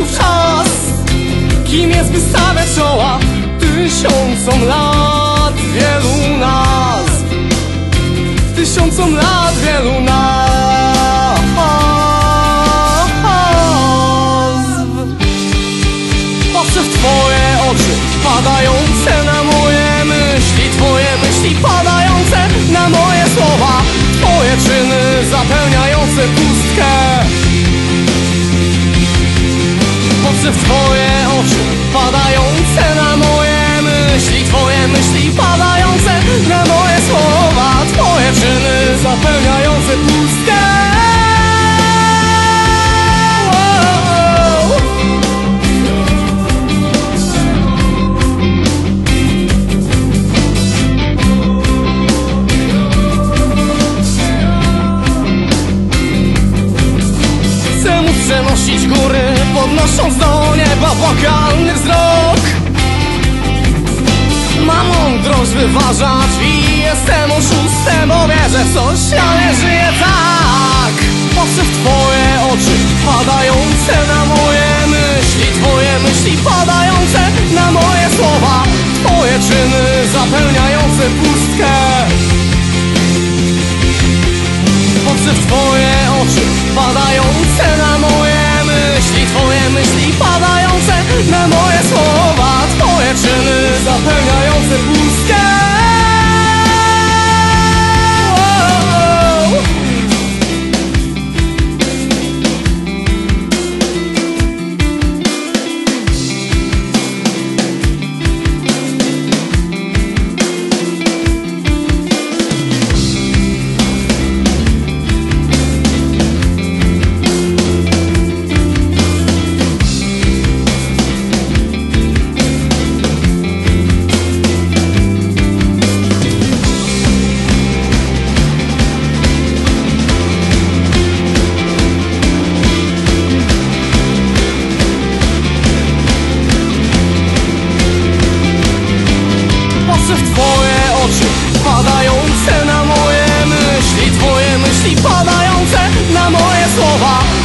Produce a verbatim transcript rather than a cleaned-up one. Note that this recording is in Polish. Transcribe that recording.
czas. Kim jest, by stawiać czoła tysiącom lat wielu nazw, tysiącom lat wielu nazw. Patrzę w twoje oczy padające na moje myśli, twoje myśli padające na moje słowa, twoje czyny zapełniające pustkę. Patrzę w twoje oczy padające na moje myśli, twoje myśli padające na moje słowa, twoje czyny zapełniające pustkę. Chcę móc przenosić góry, podnosząc do nieba błagalny wzrok. Mam mądrość wyważać i jestem oszustem, bo wierzę w coś, ale żyję tak. Patrzę w twoje oczy padające na moje myśli, twoje myśli padające na moje słowa, twoje czyny zapełniające pustkę. Patrzę w twoje oczy padające na moje myśli, twoje myśli padające na moje słowa, twoje czyny zapełniające pustkę. W twoje oczy padające na moje myśli, twoje myśli padające na moje słowa,